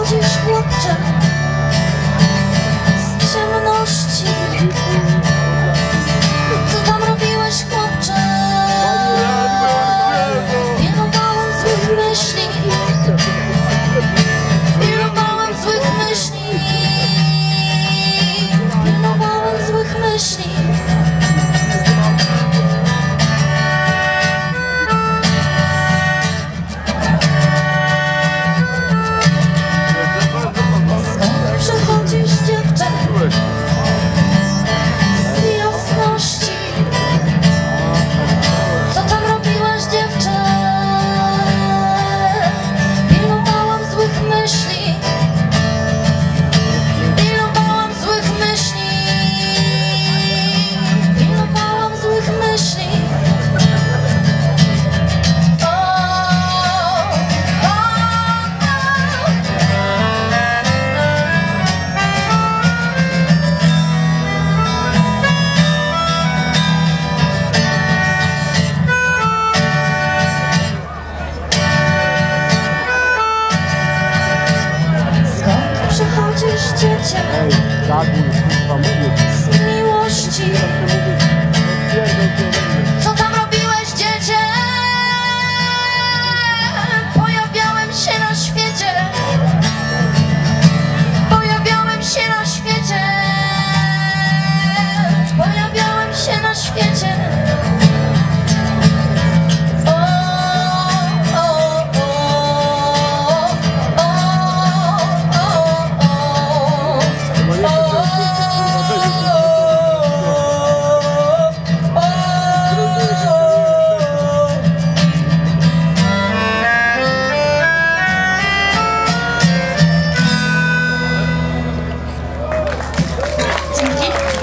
przychodzisz, chłopcze, z ciemności? Co tam robiłeś, chłopcze? Pilnowałem złych myśli. Pilnowałem złych myśli. Pilnowałem złych myśli. Przychodzisz, dziewczę, z jasności. Co tam robiłaś, dziewczę? Pilnowałam złych myśli. Pilnowałam złych myśli. Pilnowałam złych myśli. Przychodzisz, dziecię, z miłości. Co tam robiłeś, dziecię? Pojawiałem się na świecie. Pojawiałem się na świecie. Pojawiałem się na świecie. Dzięki.